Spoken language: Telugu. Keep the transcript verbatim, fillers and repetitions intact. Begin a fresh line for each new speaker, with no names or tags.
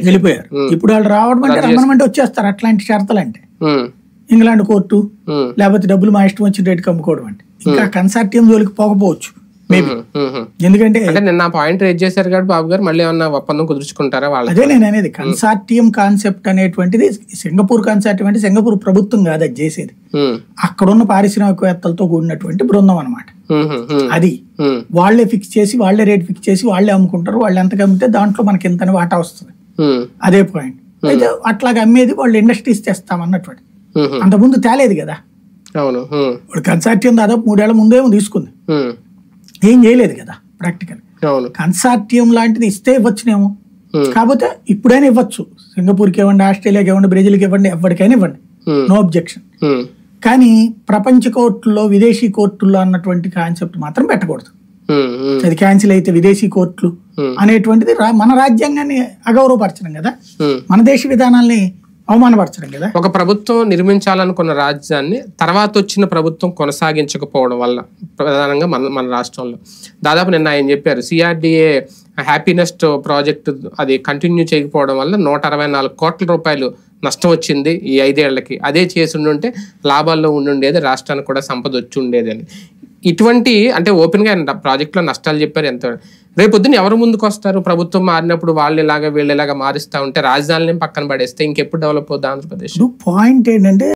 వెళ్ళిపోయారు. ఇప్పుడు వాళ్ళు రావడం అంటే రమ్మనమంటే వచ్చేస్తారు. అట్లాంటి షరతులు అంటే ఇంగ్లాండ్ కోర్టు, లేకపోతే డబ్బులు మా ఇష్టం వచ్చిన రేటుకి అమ్ముకోవడం అంటే ఇంకా కన్సార్టియం జోలికి పోకపోవచ్చు మేబీ. ఎందుకంటే
నిన్న పాయింట్ రేజ్ చేశారు కాబట్టి బాబు గారు మళ్ళీ ఏమన్నా ఒప్పందం కుదుర్చుకుంటారా వాళ్ళు?
అదే నేను అనేది కన్సార్టియం కాన్సెప్ట్ అనేటువంటిది సింగపూర్ కాన్సార్టియం అంటే సింగపూర్ ప్రభుత్వం కాదు అది చేసేది, అక్కడున్న పారిశ్రామికవేత్తలతో కూడినటువంటి బృందం అనమాట. అది వాళ్లే ఫిక్స్ చేసి వాళ్లే రేట్ ఫిక్స్ చేసి వాళ్లే అమ్ముకుంటారు. వాళ్ళు ఎంత అమ్మితే దాంట్లో మనకి ఇంతని వాటా వస్తుంది. అదే పాయింట్. అయితే అట్లాగా అమ్మేది వాళ్ళు ఇండస్ట్రీస్ తెస్తామన్నటువంటి అంతకుముందు తేలేదు కదా. ఇప్పుడు కన్సార్టియం దాదాపు మూడేళ్ల ముందేమో తీసుకుంది, ఏం చేయలేదు కదా ప్రాక్టికల్. కన్సార్టియం లాంటిది ఇస్తే ఇవ్వచ్చునేమో, కాకపోతే ఇప్పుడైనా ఇవ్వచ్చు. సింగపూర్కి ఇవ్వండి, ఆస్ట్రేలియాకి ఇవ్వండి, బ్రెజిల్కి ఇవ్వండి, ఎవరికైనా ఇవ్వండి, నో అబ్జెక్షన్. కానీ ప్రపంచ కోర్టుల్లో విదేశీ కోర్టుల్లో అన్నటువంటి కాన్సెప్ట్ మాత్రం పెట్టకూడదు. అది క్యాన్సిల్ అయితే విదేశీ కోర్టులు అనేటువంటిది మన రాజ్యాంగాన్ని అగౌరవపరచడం కదా, మన దేశ విధానాల్ని అవమానపరచడం కదా.
ఒక ప్రభుత్వం నిర్మించాలనుకున్న రాజ్యాన్ని తర్వాత వచ్చిన ప్రభుత్వం కొనసాగించకపోవడం వల్ల ప్రధానంగా మన మన రాష్ట్రంలో దాదాపు నిన్న ఆయన చెప్పారు సిఆర్డిఏ హ్యాపీనెస్ట్ ప్రాజెక్ట్ అది కంటిన్యూ చేయకపోవడం వల్ల నూట అరవై నాలుగు కోట్ల రూపాయలు నష్టం వచ్చింది ఈ ఐదేళ్లకి. అదే చేసి ఉండుంటే లాభాల్లో ఉండుండేది, రాష్ట్రానికి కూడా సంపద వచ్చి ఉండేది అని. ఇటువంటి అంటే ఓపెన్గా ప్రాజెక్టులో నష్టాలు చెప్పారు. ఎంత రేపొద్దున ఎవరు ముందుకు వస్తారు? ప్రభుత్వం మారినప్పుడు వాళ్ళు ఇలాగా వీళ్ళు ఇలాగా మారుస్తూ ఉంటే రాజధానిని పక్కన పడేస్తే ఇంకెప్పుడు డెవలప్ అవుతుంది ఆంధ్రప్రదేశ్?
పాయింట్ ఏంటంటే